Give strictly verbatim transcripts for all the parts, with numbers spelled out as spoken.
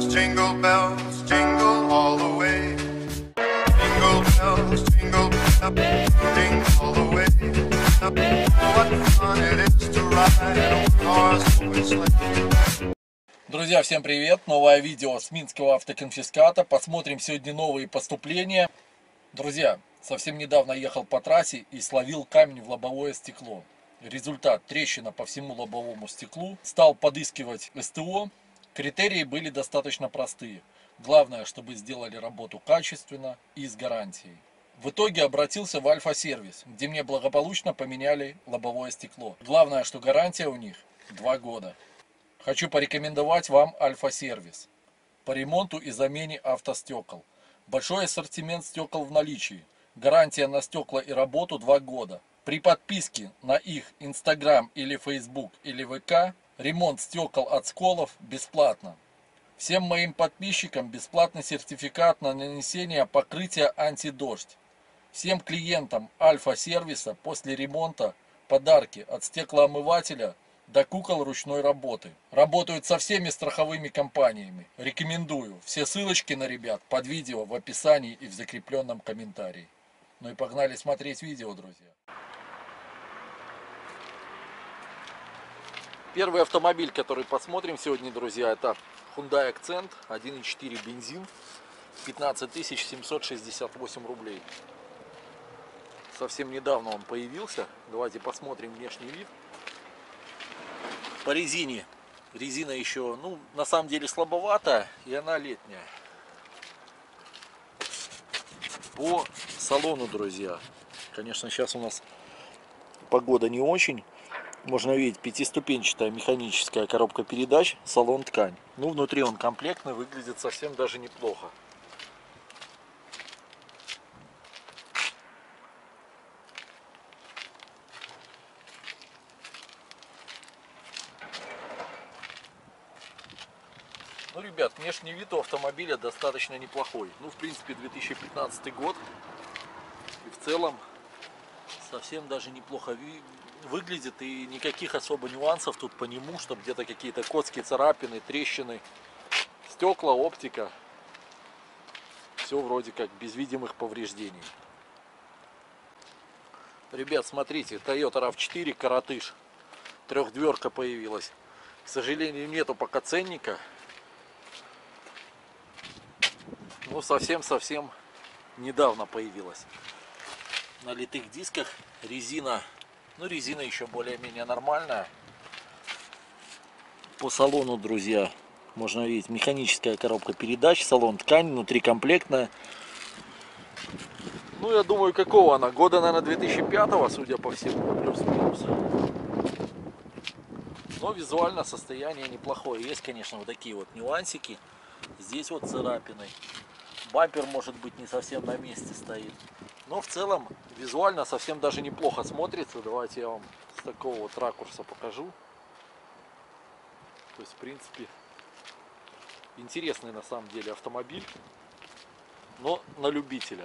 jingle bells, jingle all the way. Jingle bells, jingle bells, jingle all the way. What fun it is to ride a one-horse open sleigh. Друзья, всем привет! Новое видео с Минского автоконфиската. Посмотрим сегодня новые поступления. Друзья, совсем недавно ехал по трассе и словил камень в лобовое стекло. Результат: трещина по всему лобовому стеклу. Стал подыскивать СТО. Критерии были достаточно простые. Главное, чтобы сделали работу качественно и с гарантией. В итоге обратился в Альфа-сервис, где мне благополучно поменяли лобовое стекло. Главное, что гарантия у них два года. Хочу порекомендовать вам Альфа-сервис по ремонту и замене автостекол. Большой ассортимент стекол в наличии. Гарантия на стекла и работу два года. При подписке на их Инстаграм или Фейсбук или ВК ремонт стекол от сколов бесплатно. Всем моим подписчикам бесплатный сертификат на нанесение покрытия антидождь. Всем клиентам Альфа-сервиса после ремонта подарки от стеклоомывателя до кукол ручной работы. Работают со всеми страховыми компаниями. Рекомендую. Все ссылочки на ребят под видео в описании и в закрепленном комментарии. Ну и погнали смотреть видео, друзья. Первый автомобиль, который посмотрим сегодня, друзья, это Hyundai Accent один и четыре бензин, пятнадцать тысяч семьсот шестьдесят восемь рублей. Совсем недавно он появился. Давайте посмотрим внешний вид. По резине. Резина еще, ну, на самом деле слабоватая, и она летняя. По салону, друзья. Конечно, сейчас у нас погода не очень. Можно видеть пятиступенчатая механическая коробка передач, салон ткань. Ну, внутри он комплектный, выглядит совсем даже неплохо. Ну, ребят, внешний вид у автомобиля достаточно неплохой. Ну, в принципе, две тысячи пятнадцатый год. И в целом совсем даже неплохо выглядит. И никаких особо нюансов тут по нему, чтобы где-то какие-то коцки, царапины, трещины. Стекла, оптика. Все вроде как без видимых повреждений. Ребят, смотрите, Toyota рав четыре коротыш. Трехдверка появилась. К сожалению, нету пока ценника. Ну, совсем-совсем недавно появилась. На литых дисках резина, ну, резина еще более-менее нормальная. По салону, друзья, можно видеть механическая коробка передач, салон ткань, внутри комплектная. Ну, я думаю, какого она? Года, наверное, две тысячи пятого, судя по всему, плюс-минус. Но визуально состояние неплохое. Есть, конечно, вот такие вот нюансики. Здесь вот царапины. Бампер, может быть, не совсем на месте стоит. Но в целом визуально совсем даже неплохо смотрится. Давайте я вам с такого вот ракурса покажу. То есть, в принципе, интересный на самом деле автомобиль. Но на любителя.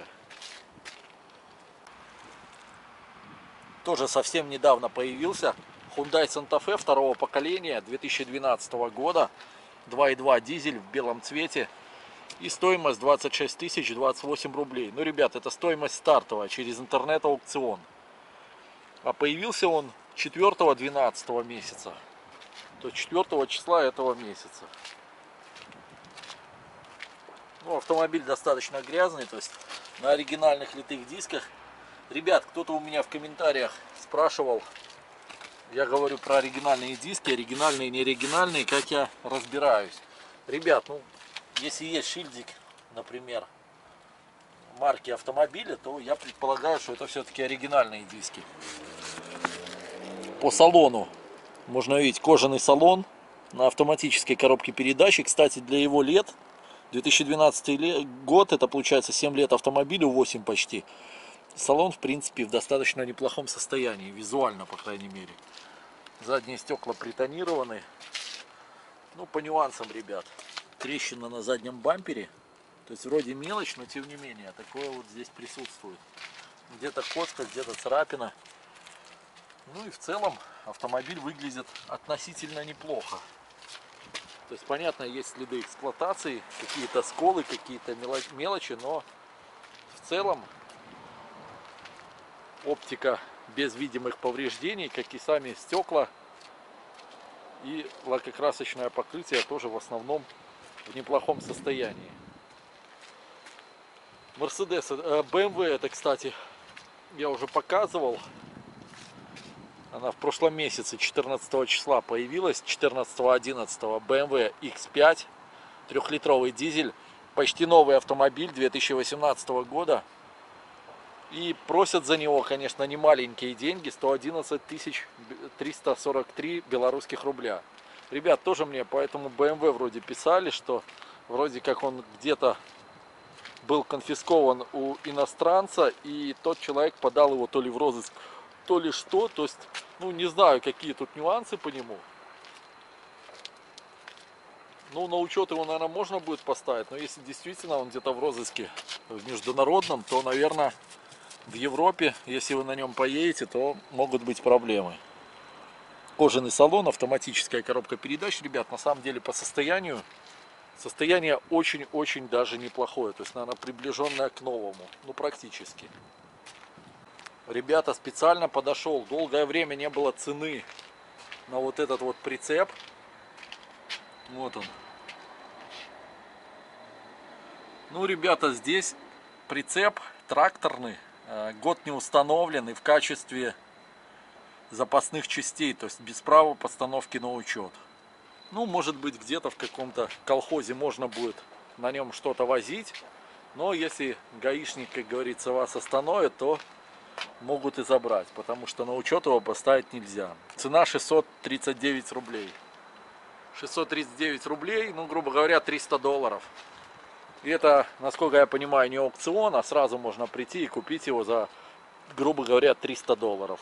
Тоже совсем недавно появился Hyundai Santa Fe второго поколения две тысячи двенадцатого года. два и два дизель в белом цвете. И стоимость двадцать шесть тысяч двадцать восемь рублей. Ну, ребят, это стоимость стартовая через интернет-аукцион. А появился он четвёртого двенадцатого месяца. То есть четвёртого числа этого месяца. Ну, автомобиль достаточно грязный. То есть на оригинальных литых дисках. Ребят, кто-то у меня в комментариях спрашивал. Я говорю про оригинальные диски. Оригинальные, не оригинальные. Как я разбираюсь. Ребят, ну... Если есть шильдик, например, марки автомобиля, то я предполагаю, что это все-таки оригинальные диски. По салону можно видеть кожаный салон на автоматической коробке передач. И, кстати, для его лет, две тысячи двенадцатый год, это получается семь лет автомобилю, восемь почти. Салон, в принципе, в достаточно неплохом состоянии, визуально, по крайней мере. Задние стекла притонированы. Ну, по нюансам, ребят. Трещина на заднем бампере. То есть вроде мелочь, но тем не менее такое вот здесь присутствует. Где-то коцка, где-то царапина. Ну и в целом автомобиль выглядит относительно неплохо. То есть, понятно, есть следы эксплуатации, какие-то сколы, какие-то мелочи, но в целом оптика без видимых повреждений, как и сами стекла и лакокрасочное покрытие тоже в основном в неплохом состоянии. Мерседес, бэ эм вэ это, кстати, я уже показывал. Она в прошлом месяце, четырнадцатого числа появилась, четырнадцатого одиннадцатого, бэ эм вэ икс пять, трехлитровый дизель, почти новый автомобиль две тысячи восемнадцатого года. И просят за него, конечно, не маленькие деньги, сто одиннадцать тысяч триста сорок три белорусских рубля. Ребят, тоже мне по этому бэ эм вэ вроде писали, что вроде как он где-то был конфискован у иностранца, и тот человек подал его то ли в розыск, то ли что. То есть, ну, не знаю, какие тут нюансы по нему. Ну, на учет его, наверное, можно будет поставить, но если действительно он где-то в розыске в международном, то, наверное, в Европе, если вы на нем поедете, то могут быть проблемы. Кожаный салон, автоматическая коробка передач, ребят, на самом деле по состоянию, состояние очень-очень даже неплохое, то есть, наверное, приближенное к новому, ну, практически. Ребята, специально подошел, долгое время не было цены на вот этот вот прицеп. Вот он. Ну, ребята, здесь прицеп тракторный, год не установлен и в качестве запасных частей, то есть без права постановки на учет. Ну, может быть, где-то в каком-то колхозе можно будет на нем что-то возить, но если гаишник, как говорится, вас остановит, то могут и забрать, потому что на учет его поставить нельзя. Цена шестьсот тридцать девять рублей. шестьсот тридцать девять рублей, ну, грубо говоря, триста долларов. И это, насколько я понимаю, не аукцион, а сразу можно прийти и купить его за, грубо говоря, триста долларов.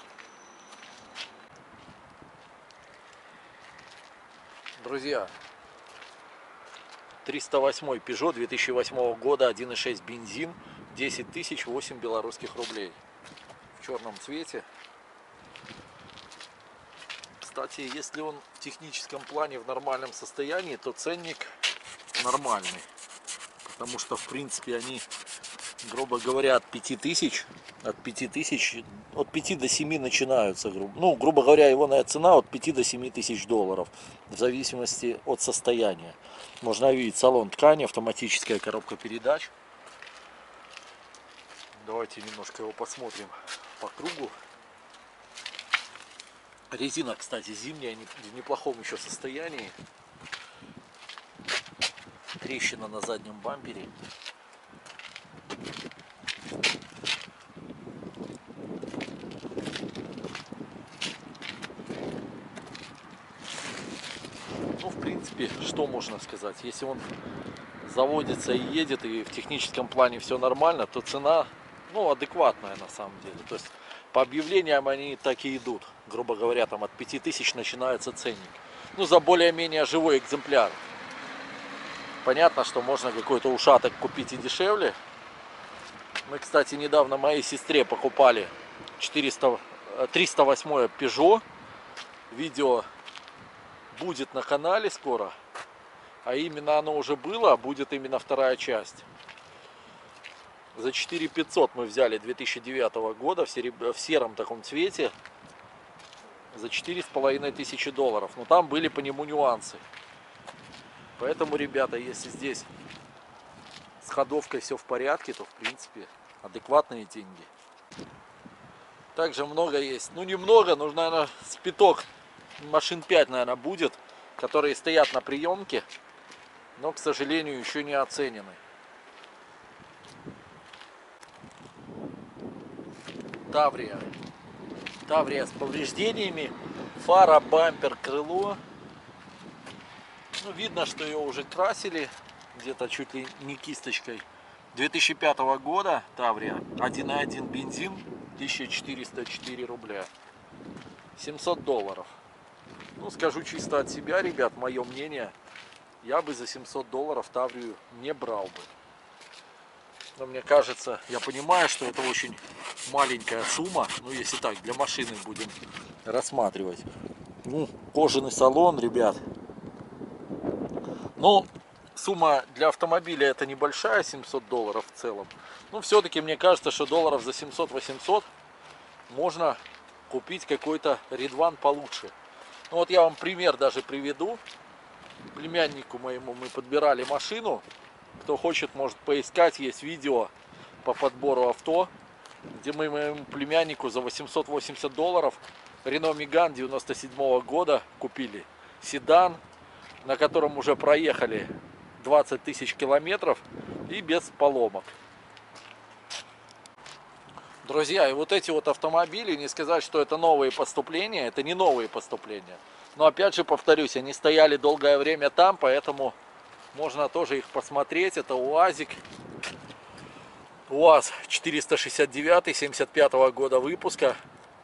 Друзья, триста восьмой Peugeot две тысячи восьмого года, один и шесть бензин, десять тысяч восемь белорусских рублей. В черном цвете. Кстати, если он в техническом плане в нормальном состоянии, то ценник нормальный. Потому что, в принципе, они, грубо говоря, от пяти тысяч, от пяти тысяч, от пяти до семи начинаются, грубо, ну, грубо говоря, его цена от пяти до семи тысяч долларов, в зависимости от состояния. Можно видеть салон ткани, автоматическая коробка передач. Давайте немножко его посмотрим по кругу. Резина, кстати, зимняя, в неплохом еще состоянии. Трещина на заднем бампере. Ну, в принципе, что можно сказать? Если он заводится и едет, и в техническом плане все нормально, то цена, ну, адекватная на самом деле. То есть по объявлениям они так и идут. Грубо говоря, там от пяти тысяч начинается ценник. Ну, за более-менее живой экземпляр. Понятно, что можно какой-то ушаток купить и дешевле. Мы, кстати, недавно моей сестре покупали четыреста, триста восьмое Peugeot. Видео будет на канале скоро. А именно оно уже было, а будет именно вторая часть. За четыре тысячи пятьсот мы взяли две тысячи девятого года в, сереб... в сером таком цвете. За четыре с половиной тысячи долларов. Но там были по нему нюансы. Поэтому, ребята, если здесь с ходовкой все в порядке, то, в принципе, адекватные деньги. Также много есть. Ну, немного, нужно, наверное, спиток. Машин пять, наверное, будет. Которые стоят на приемке. Но, к сожалению, еще не оценены. Таврия. Таврия с повреждениями. Фара, бампер, крыло. Ну, видно, что ее уже красили. Где-то чуть ли не кисточкой. две тысячи пятого года Таврия. один и один бензин. тысяча четыреста четыре рубля. семьсот долларов. Ну, скажу чисто от себя, ребят, мое мнение. Я бы за семьсот долларов Таврию не брал бы. Но мне кажется, я понимаю, что это очень маленькая сумма. Ну, если так, для машины будем рассматривать. Ну, кожаный салон, ребят. Ну, сумма для автомобиля это небольшая, семьсот долларов в целом. Но все-таки мне кажется, что долларов за семьсот-восемьсот можно купить какой-то Ридван получше. Ну вот я вам пример даже приведу. Племяннику моему мы подбирали машину. Кто хочет, может поискать, есть видео по подбору авто, где мы моему племяннику за восемьсот восемьдесят долларов Renault Megane девяносто седьмого года купили. Седан, на котором уже проехали двадцать тысяч километров и без поломок. Друзья, и вот эти вот автомобили, не сказать, что это новые поступления, это не новые поступления. Но опять же повторюсь, они стояли долгое время там, поэтому можно тоже их посмотреть. Это УАЗик. УАЗ четыреста шестьдесят девять семьдесят пятого года выпуска.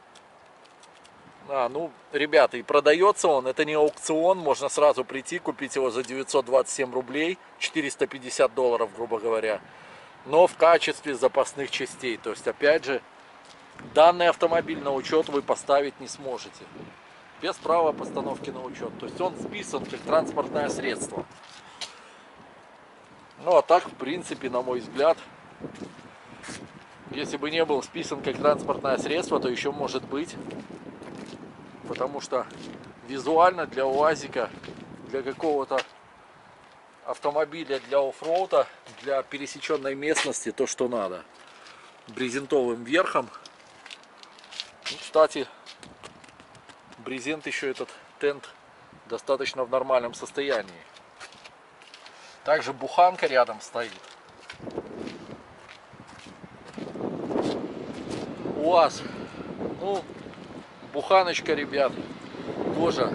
А, ну, ребята, и продается он, это не аукцион, можно сразу прийти, купить его за девятьсот двадцать семь рублей, четыреста пятьдесят долларов, грубо говоря. Но в качестве запасных частей. То есть, опять же, данный автомобиль на учет вы поставить не сможете. Без права постановки на учет. То есть он списан как транспортное средство. Ну а так, в принципе, на мой взгляд, если бы не был списан как транспортное средство, то еще может быть. Потому что визуально для УАЗика, для какого-то автомобиля, для оффроуда, для пересеченной местности, то, что надо. Брезентовым верхом. Ну, кстати, брезент еще этот тент достаточно в нормальном состоянии. Также буханка рядом стоит. УАЗ. Ну, буханочка, ребят, тоже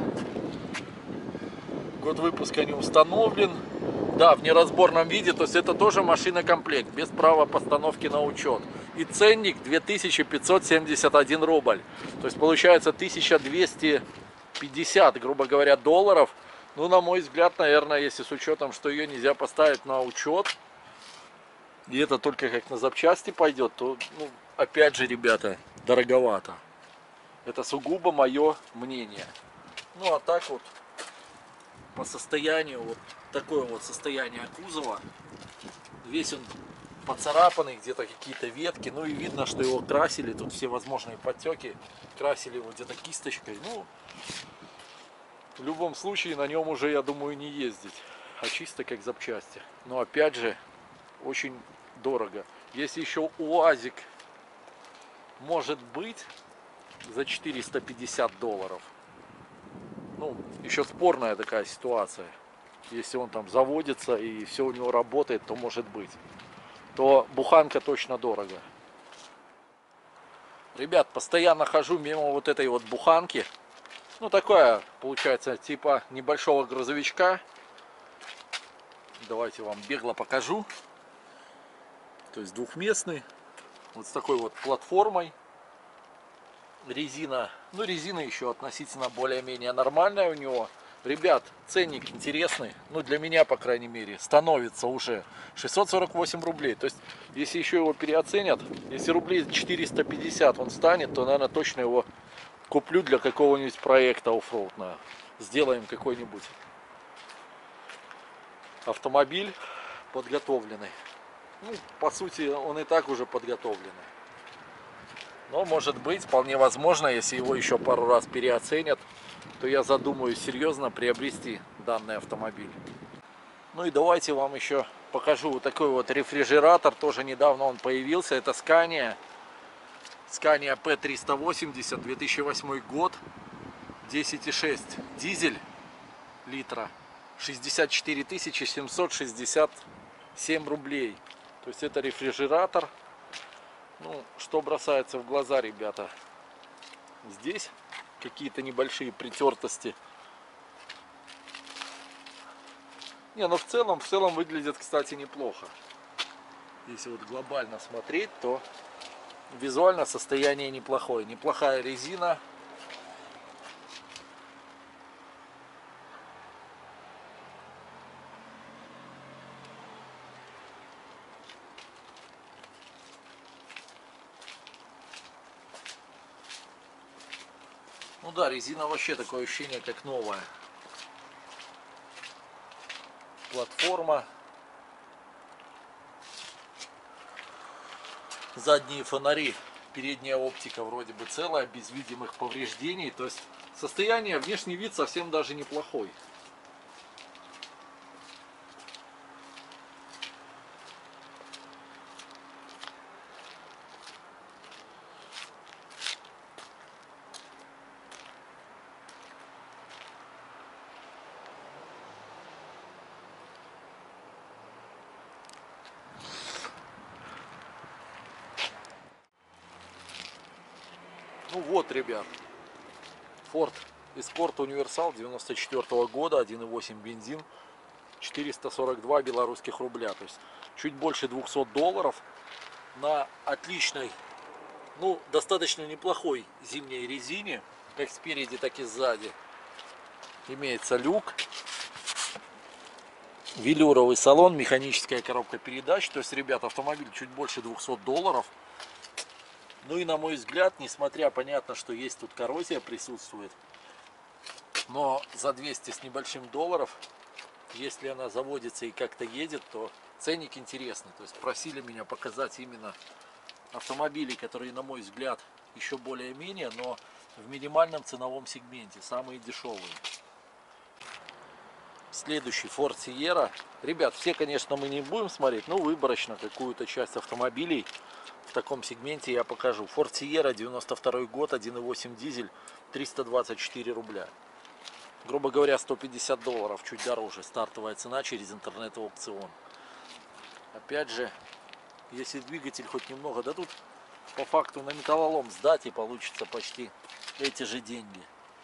год выпуска не установлен. Да, в неразборном виде, то есть это тоже машина-комплект, без права постановки на учет. И ценник две тысячи пятьсот семьдесят один рубль. То есть получается тысяча двести пятьдесят, грубо говоря, долларов. Ну, на мой взгляд, наверное, если с учетом, что ее нельзя поставить на учет, и это только как на запчасти пойдет, то, ну, опять же, ребята, дороговато. Это сугубо мое мнение. Ну, а так вот, по состоянию, вот такое вот состояние кузова. Весь он поцарапанный, где-то какие-то ветки. Ну и видно, что его красили, тут все возможные подтеки. Красили его где-то кисточкой. Ну, в любом случае, на нем уже, я думаю, не ездить. А чисто как запчасти. Но опять же, очень дорого. Если еще УАЗик может быть за четыреста пятьдесят долларов. Ну, еще спорная такая ситуация. Если он там заводится и все у него работает, то может быть. То буханка точно дорого. Ребят, постоянно хожу мимо вот этой вот буханки. Ну, такая, получается, типа небольшого грузовичка. Давайте вам бегло покажу. То есть двухместный. Вот с такой вот платформой. Резина, ну резина еще относительно более-менее нормальная у него. Ребят, ценник интересный, ну для меня, по крайней мере, становится уже шестьсот сорок восемь рублей. То есть, если еще его переоценят, если рублей четыреста пятьдесят он станет, то, наверное, точно его куплю для какого-нибудь проекта оффроудного. Сделаем какой-нибудь автомобиль подготовленный. Ну, по сути, он и так уже подготовленный. Но, может быть, вполне возможно, если его еще пару раз переоценят, то я задумаюсь серьезно приобрести данный автомобиль. Ну и давайте вам еще покажу вот такой вот рефрижератор. Тоже недавно он появился. Это Scania. Scania P триста восемьдесят, две тысячи восьмой год. десять и шесть дизель литра. шестьдесят четыре тысячи семьсот шестьдесят семь рублей. То есть это рефрижератор. Ну, что бросается в глаза, ребята? Здесь какие-то небольшие притертости. Не, ну в целом, в целом выглядит, кстати, неплохо. Если вот глобально смотреть, то визуально состояние неплохое. Неплохая резина. Ну да, резина вообще такое ощущение, как новая. платформа. Задние фонари, передняя оптика вроде бы целая, без видимых повреждений. То есть состояние, внешний вид совсем даже неплохой. Ну вот, ребят, Ford Escort Универсал девяносто четвёртого года, один и восемь бензин, четыреста сорок два белорусских рубля, то есть чуть больше двухсот долларов на отличной, ну, достаточно неплохой зимней резине, как спереди, так и сзади. Имеется люк, велюровый салон, механическая коробка передач, то есть, ребят, автомобиль чуть больше двухсот долларов. Ну и на мой взгляд, несмотря, понятно, что есть тут коррозия присутствует, но за двести с небольшим долларов, если она заводится и как-то едет, то ценник интересный. То есть просили меня показать именно автомобили, которые, на мой взгляд, еще более-менее, но в минимальном ценовом сегменте, самые дешевые. Следующий Ford Sierra. Ребят, все, конечно, мы не будем смотреть, но выборочно какую-то часть автомобилей в таком сегменте я покажу. Ford Sierra, девяносто второй год, один и восемь дизель, триста двадцать четыре рубля. Грубо говоря, сто пятьдесят долларов, чуть дороже. Стартовая цена через интернет-аукцион. Опять же, если двигатель хоть немного, да тут по факту на металлолом сдать и получится почти эти же деньги.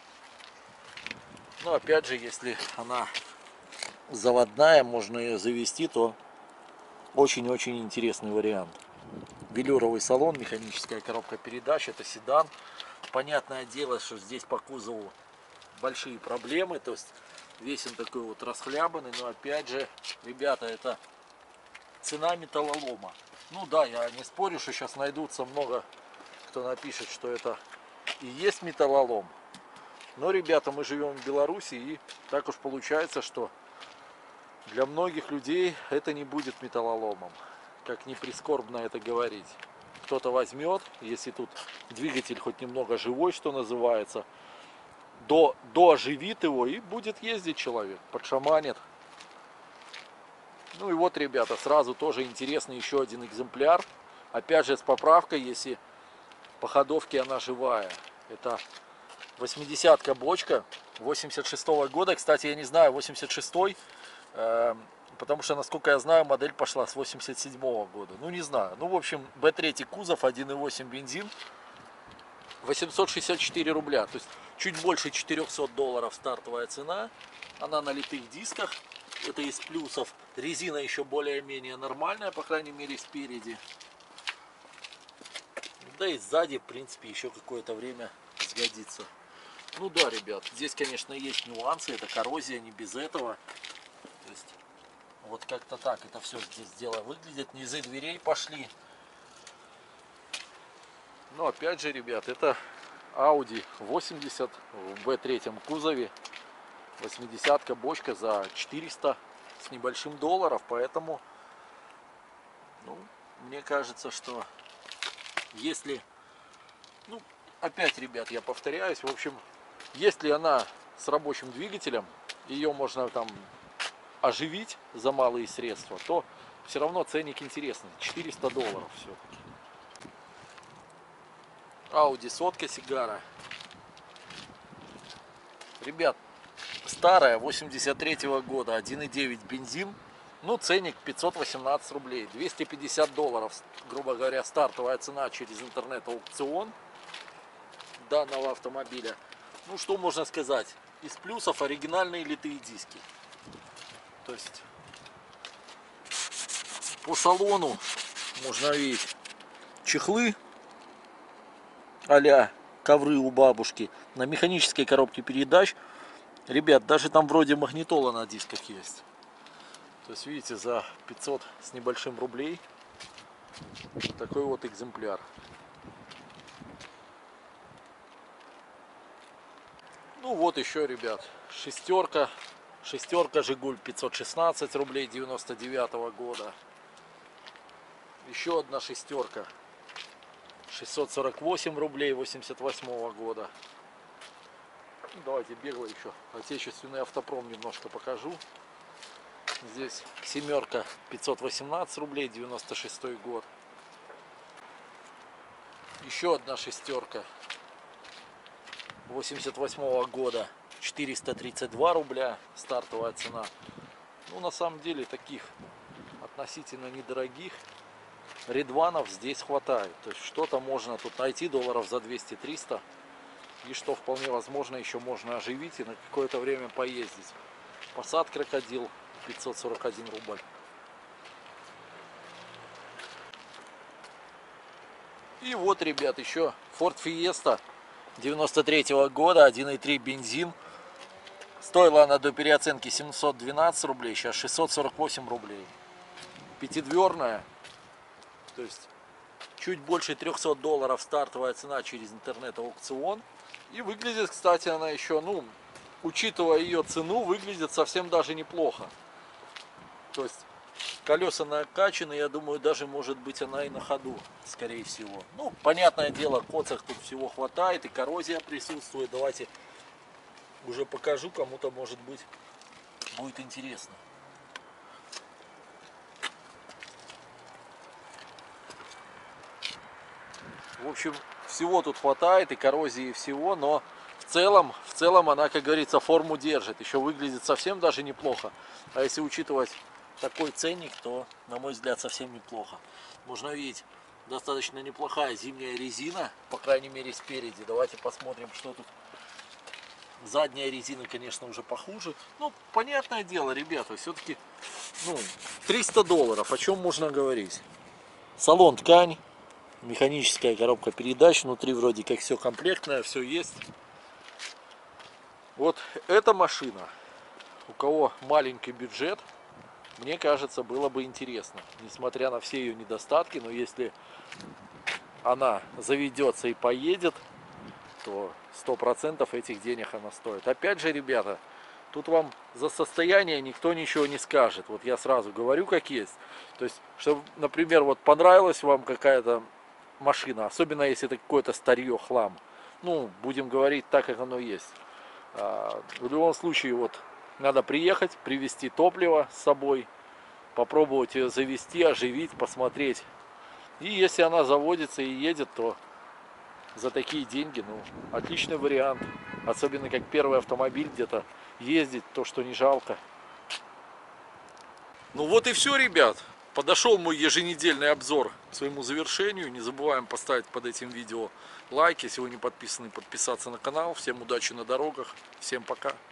Но опять же, если она заводная, можно ее завести, то очень-очень интересный вариант. Велюровый салон, механическая коробка передач, это седан. Понятное дело, что здесь по кузову большие проблемы, то есть весь он такой вот расхлябанный, но опять же, ребята, это цена металлолома. Ну да, я не спорю, что сейчас найдутся много, кто напишет, что это и есть металлолом. Но, ребята, мы живем в Беларуси, и так уж получается, что для многих людей это не будет металлоломом. Как ни прискорбно это говорить. Кто-то возьмет, если тут двигатель хоть немного живой, что называется, до, дооживит его и будет ездить человек, подшаманит. Ну и вот, ребята, сразу тоже интересный еще один экземпляр. Опять же с поправкой, если по ходовке она живая. Это восьмидесятка бочка восемьдесят шестого года. Кстати, я не знаю, восемьдесят шестой. Потому что, насколько я знаю, модель пошла с восемьдесят седьмого года. Ну, не знаю. Ну, в общем, бэ три кузов, один и восемь бензин, восемьсот шестьдесят четыре рубля. То есть, чуть больше четырёхсот долларов стартовая цена. Она на литых дисках. Это из плюсов. Резина еще более-менее нормальная, по крайней мере, спереди. Да и сзади, в принципе, еще какое-то время сгодится. Ну да, ребят, здесь, конечно, есть нюансы. Это коррозия, не без этого. То есть, вот как-то так это все здесь дело выглядит. Низы дверей пошли. Но опять же, ребят, это Audi восемьдесят в бэ три кузове. восьмидесятка бочка за четыреста с небольшим долларов. Поэтому, ну, мне кажется, что если, ну, опять, ребят, я повторяюсь, в общем, если она с рабочим двигателем, ее можно там оживить за малые средства, то все равно ценник интересный. четыреста долларов все-таки. Audi сотка Сигара. Ребят, старая, восемьдесят третьего года, один и девять бензин. Ну, ценник пятьсот восемнадцать рублей. двести пятьдесят долларов, грубо говоря, стартовая цена через интернет-аукцион данного автомобиля. Ну, что можно сказать? Из плюсов оригинальные литые диски. То есть по салону можно видеть чехлы а-ля ковры у бабушки. На механической коробке передач, ребят, даже там вроде магнитола на дисках есть. То есть, видите, за пятьсот с небольшим рублей такой вот экземпляр. Ну вот еще, ребят, шестерка Шестерка Жигуль пятьсот шестнадцать рублей девяносто девятого года. Еще одна шестерка шестьсот сорок восемь рублей восемьдесят восьмого года. Давайте бегло еще отечественный автопром немножко покажу. Здесь семерка пятьсот восемнадцать рублей девяносто шестой год. Еще одна шестерка восемьдесят восьмого года четыреста тридцать два рубля стартовая цена. Ну, на самом деле таких относительно недорогих редванов здесь хватает. То есть что-то можно тут найти долларов за двести-триста. И что вполне возможно еще можно оживить и на какое-то время поездить. Passat крокодил пятьсот сорок один рубль. И вот, ребят, еще Ford Fiesta девяносто третьего года, один и три бензин. Стоила она до переоценки семьсот двенадцать рублей, сейчас шестьсот сорок восемь рублей. Пятидверная, то есть чуть больше трехсот долларов стартовая цена через интернет-аукцион. И выглядит, кстати, она еще, ну, учитывая ее цену, выглядит совсем даже неплохо. То есть колеса накачаны, я думаю, даже может быть она и на ходу, скорее всего. Ну, понятное дело, коцах тут всего хватает и коррозия присутствует. Давайте уже покажу, кому-то, может быть, будет интересно. В общем, всего тут хватает, и коррозии, и всего, но в целом, в целом она, как говорится, форму держит. Еще выглядит совсем даже неплохо. А если учитывать такой ценник, то, на мой взгляд, совсем неплохо. Можно видеть, достаточно неплохая зимняя резина, по крайней мере спереди. Давайте посмотрим, что тут. Задняя резина, конечно, уже похуже. Ну, понятное дело, ребята, все-таки, ну, триста долларов, о чем можно говорить? Салон ткань. Механическая коробка передач, внутри вроде как все комплектное, все есть. Вот эта машина, у кого маленький бюджет, мне кажется, было бы интересно. Несмотря на все ее недостатки, но если она заведется и поедет, то сто процентов этих денег она стоит. Опять же, ребята, тут вам за состояние никто ничего не скажет. Вот я сразу говорю, как есть. То есть, чтобы, например, вот понравилась вам какая-то машина, особенно если это какое-то старье, хлам, ну, будем говорить так, как оно есть. В любом случае, вот, надо приехать, привезти топливо с собой, попробовать ее завести, оживить, посмотреть. И если она заводится и едет, то за такие деньги, ну, отличный вариант. Особенно как первый автомобиль где-то ездить, то, что не жалко. Ну вот и все, ребят. Подошел мой еженедельный обзор к своему завершению. Не забываем поставить под этим видео лайк. Если вы не подписаны, подписаться на канал. Всем удачи на дорогах. Всем пока.